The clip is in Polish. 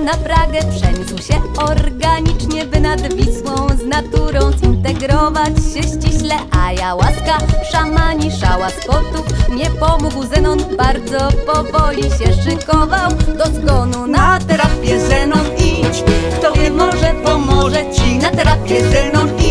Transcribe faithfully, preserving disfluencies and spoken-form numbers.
na Pragę przeniósł się organicznie, by nad Wisłą z naturą zintegrować się ściśle. A ja łaska szamani, szałas kotów nie pomógł. Zenon bardzo powoli się szykował do zgonu. Na terapię Zenon idź, kto wie, może pomoże ci. Na terapię Zenon idź.